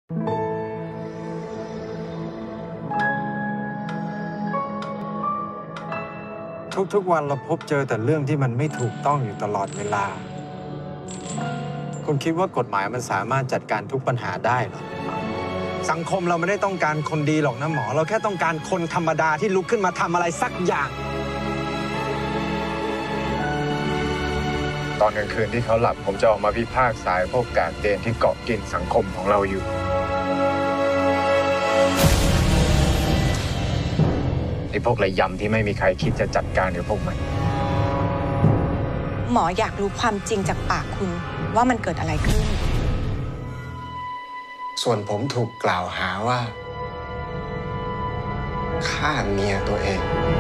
ทุกวันเราพบเจอแต่เรื่องที่มันไม่ถูกต้องอยู่ตลอดเวลาคุณคิดว่ากฎหมายมันสามารถจัดการทุกปัญหาได้เหรอสังคมเราไม่ได้ต้องการคนดีหรอกนะหมอเราแค่ต้องการคนธรรมดาที่ลุกขึ้นมาทำอะไรสักอย่างตอนกลางคืนที่เขาหลับผมจะออกมาพิพากษาพวกกาดเกณฑ์ที่เกาะกินสังคมของเราอยู่ไอ้พวกระยำที่ไม่มีใครคิดจะจัดการกับพวกมันหมออยากรู้ความจริงจากปากคุณว่ามันเกิดอะไรขึ้นส่วนผมถูกกล่าวหาว่าฆ่าเมียตัวเอง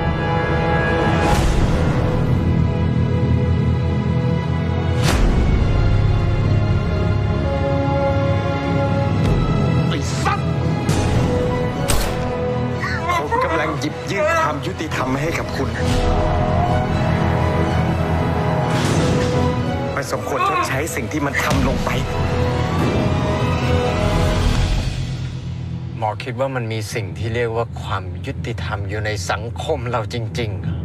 ไอ้สัตว์ผมกำลังหยิบยื่นความยุติธรรมให้กับคุณมันสมควรชดใช้สิ่งที่มันทำลงไปหมอคิดว่ามันมีสิ่งที่เรียกว่าความยุติธรรมอยู่ในสังคมเราจริงๆ